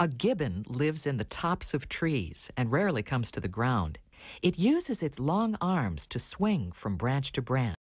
A gibbon lives in the tops of trees and rarely comes to the ground. It uses its long arms to swing from branch to branch.